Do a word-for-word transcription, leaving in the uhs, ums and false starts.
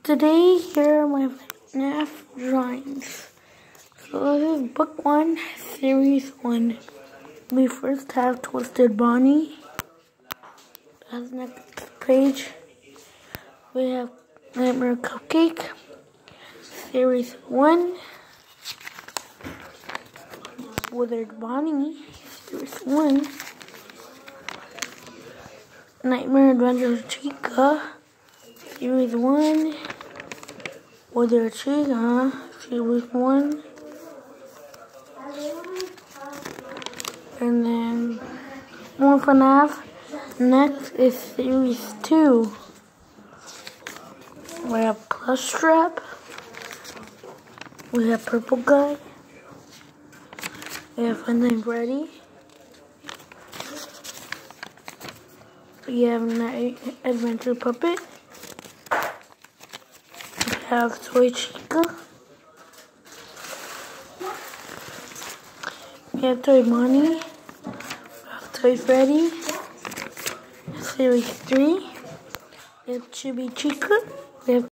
Today, here are my F NAF drawings. So this is book one, series one. We first have Twisted Bonnie. As next page, we have Nightmare Cupcake, series one. Withered Bonnie, series one. Nightmare Adventures Chica, series one. Withered Chica, series one. And then more F NAF. Next is series two. We have Plush Strap. We have Purple Guy. We have Find Time Freddy. We have Night Adventure Puppet. We have Toy Chica. We have Toy Bonnie. We have Toy Freddy. Series three. We have Chibi Chica. We have